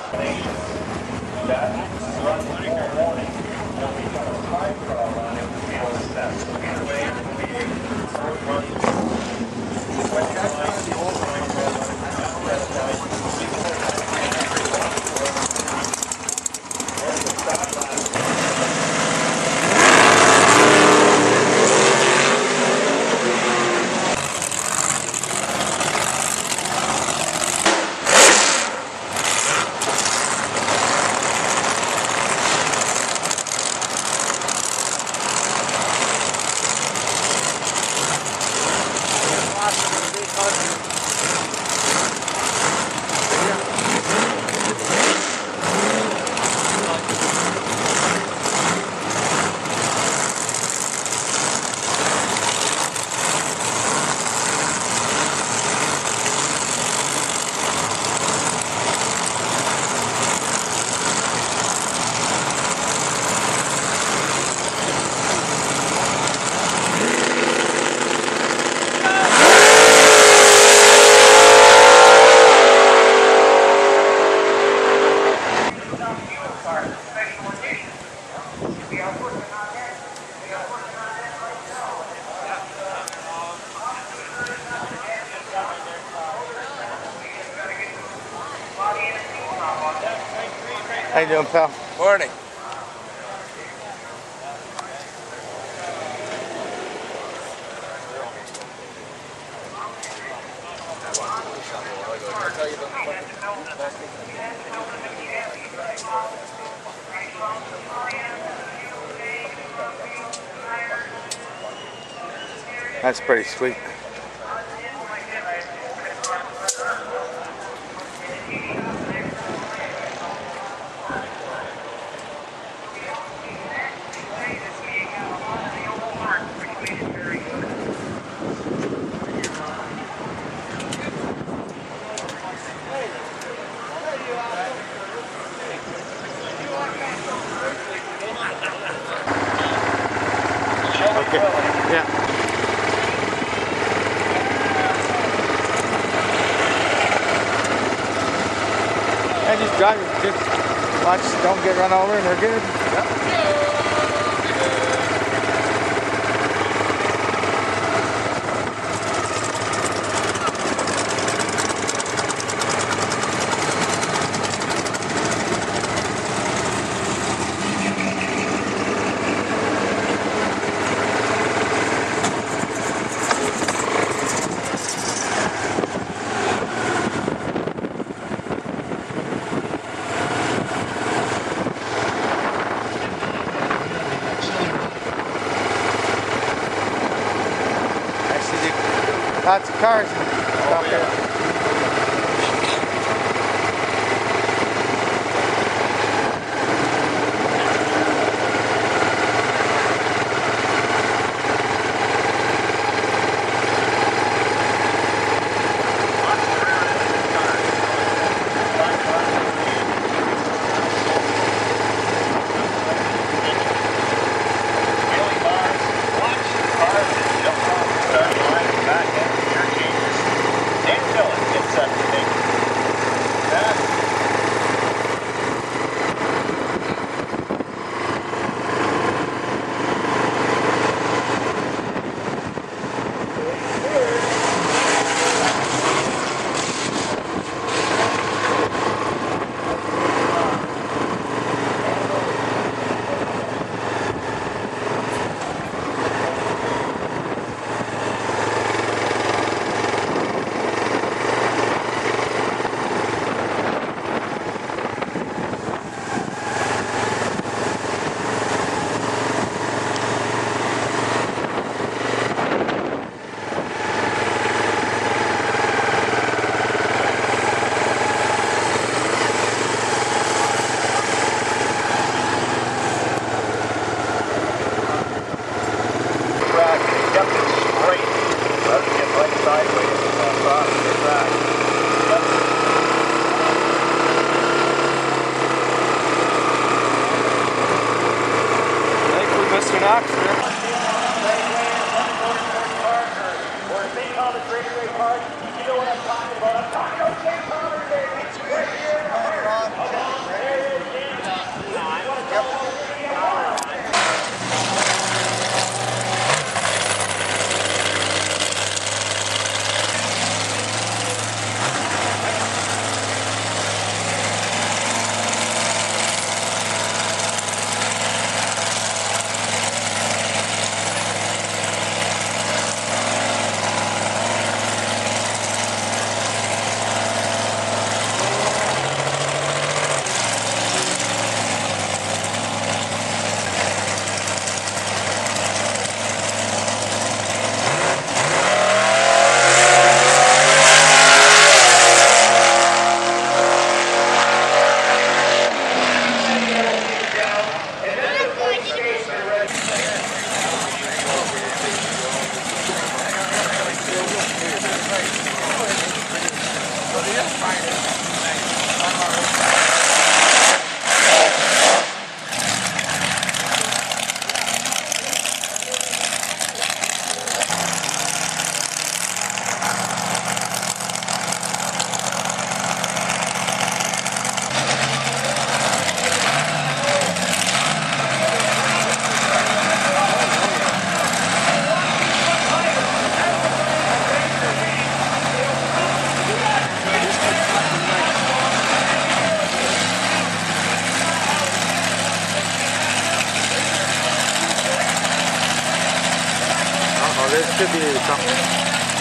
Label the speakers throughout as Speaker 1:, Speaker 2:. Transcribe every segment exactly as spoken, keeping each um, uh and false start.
Speaker 1: How you doing, pal?
Speaker 2: Morning.
Speaker 1: That's pretty sweet. Okay. Yeah. And just drive it. Just watch, don't get run over, and we're good. Yep. Lots of cars and stuff here. Thomas Raceway Park. You know what I'm talking about. I'm talking about Thomas Raceway Park. It's right here. Oh, this should be something.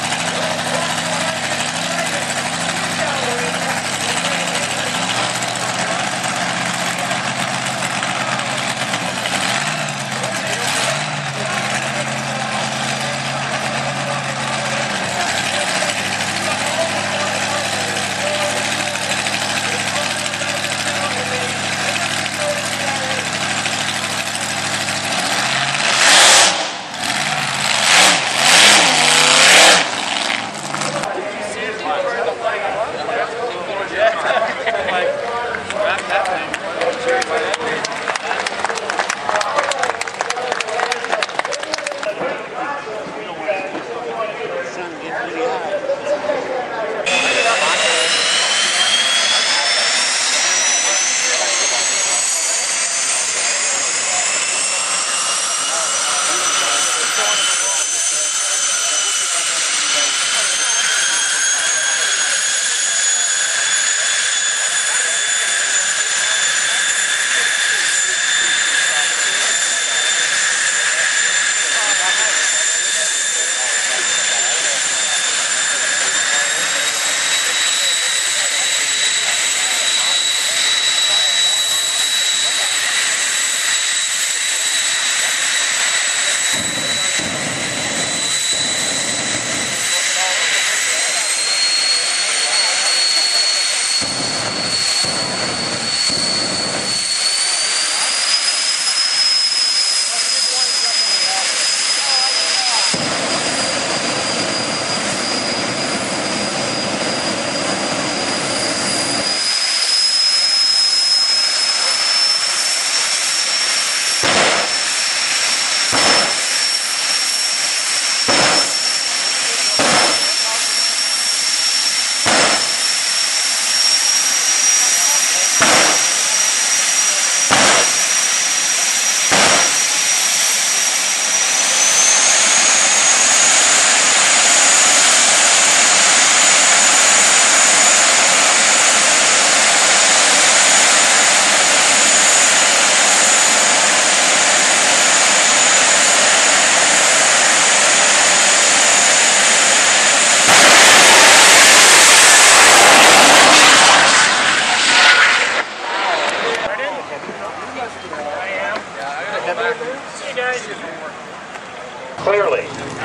Speaker 2: Clearly,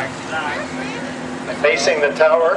Speaker 2: facing the tower.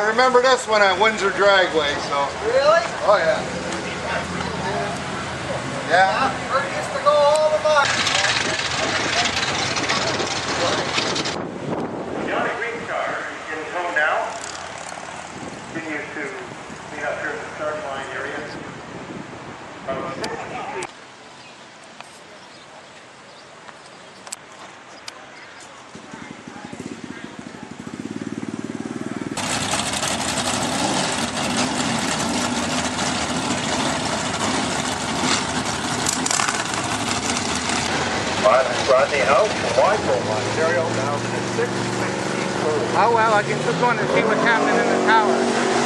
Speaker 3: I remember this one at Windsor Dragway, so.
Speaker 4: Really?
Speaker 3: Oh yeah. Yeah.
Speaker 4: Kurt used to go all the time.
Speaker 2: Got a green car in tow now. Continue to meet up here at the start line area. About sixty feet. Rodney House from Wycombe, Ontario, now to six sixty-four.
Speaker 1: Oh well, I can just go in and see what's happening in the tower.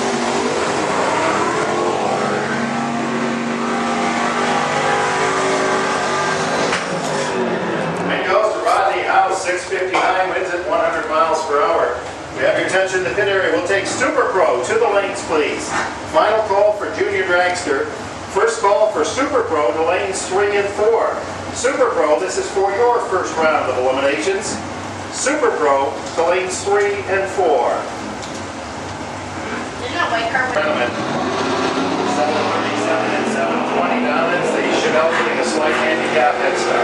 Speaker 2: And goes to Rodney House, six fifty-nine, winds at one hundred miles per hour. We have your attention in the pit area. We'll take Super Pro to the lanes, please. Final call for Junior Dragster. First call for Super Pro to lanes three and four. Super Pro, this is for your first round of eliminations. Super Pro to lanes three and four.
Speaker 5: There's no white car.
Speaker 2: Gentlemen, seven thirty-seven and seven twenty down as the Chanel getting a slight handicap head start.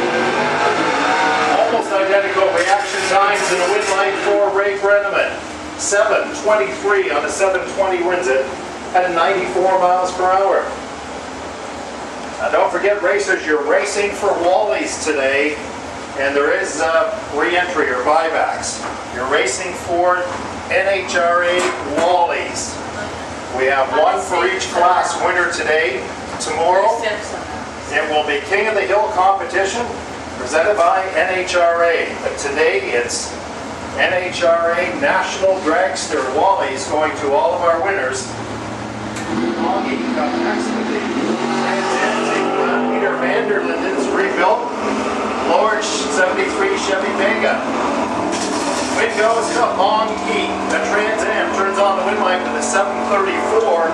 Speaker 2: Almost identical reaction times in the win line for Ray Brenneman. seven twenty-three on the seven twenty wins it at ninety-four miles per hour. Now don't forget, racers, you're racing for Wallies today, and there is uh, re-entry or buybacks. You're racing for N H R A Wallies. We have one for each class winner today. Tomorrow, it will be King of the Hill competition presented by N H R A. But today, it's N H R A National Dragster Wallies going to all of our winners. Augie got next with the Peter Vanderlinden's rebuilt Lord seventy-three Chevy Vega. Wind goes to Long Heat. The Trans Am turns on the wind line to the seven thirty-four.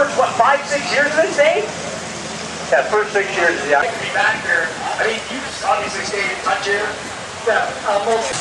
Speaker 2: first, what, five, six years of this, Dave? Yeah, first six years of the
Speaker 5: To be back here. I mean, you obviously stayed in touch here.
Speaker 2: Yeah, almost.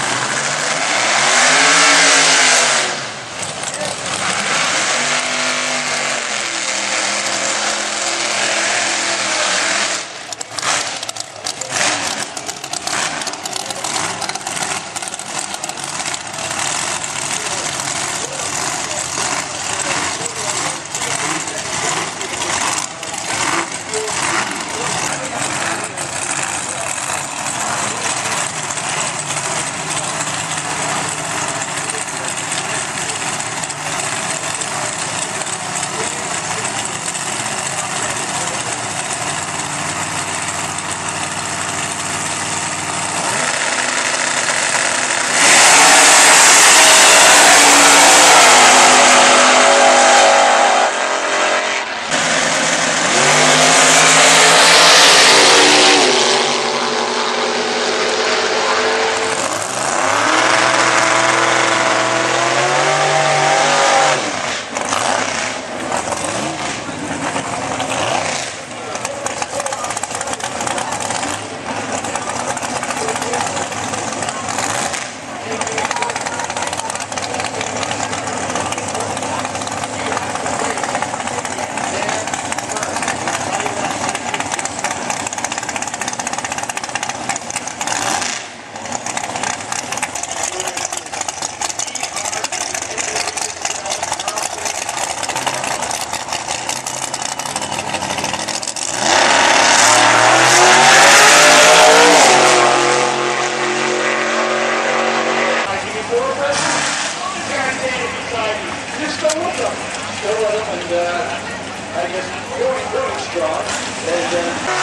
Speaker 5: Just go with them. Go with them, and uh, I guess going really strong. And, uh,